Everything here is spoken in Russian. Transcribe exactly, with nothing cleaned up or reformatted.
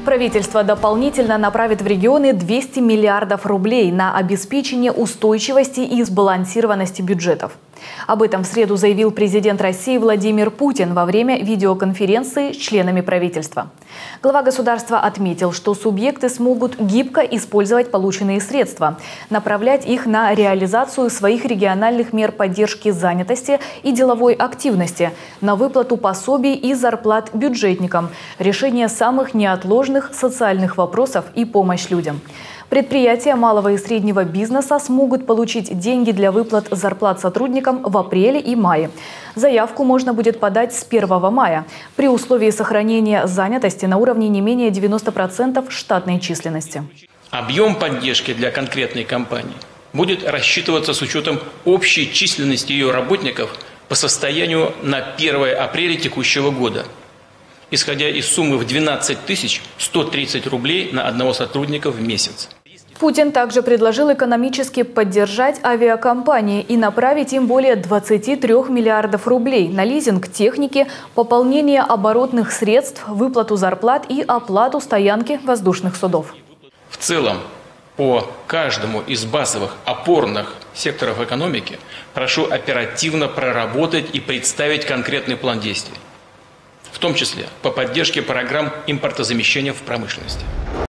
Правительство дополнительно направит в регионы двести миллиардов рублей на обеспечение устойчивости и сбалансированности бюджетов. Об этом в среду заявил президент России Владимир Путин во время видеоконференции с членами правительства. Глава государства отметил, что субъекты смогут гибко использовать полученные средства, направлять их на реализацию своих региональных мер поддержки занятости и деловой активности, на выплату пособий и зарплат бюджетникам, решение самых неотложных социальных вопросов и помощь людям. Предприятия малого и среднего бизнеса смогут получить деньги для выплат зарплат сотрудникам в апреле и мае. Заявку можно будет подать с первого мая при условии сохранения занятости на уровне не менее девяноста процентов штатной численности. Объем поддержки для конкретной компании будет рассчитываться с учетом общей численности ее работников по состоянию на первое апреля текущего года, исходя из суммы в двенадцать тысяч сто тридцать рублей на одного сотрудника в месяц. Путин также предложил экономически поддержать авиакомпании и направить им более двадцати трёх миллиардов рублей на лизинг техники, пополнение оборотных средств, выплату зарплат и оплату стоянки воздушных судов. В целом, по каждому из базовых опорных секторов экономики прошу оперативно проработать и представить конкретный план действий, в том числе по поддержке программ импортозамещения в промышленности.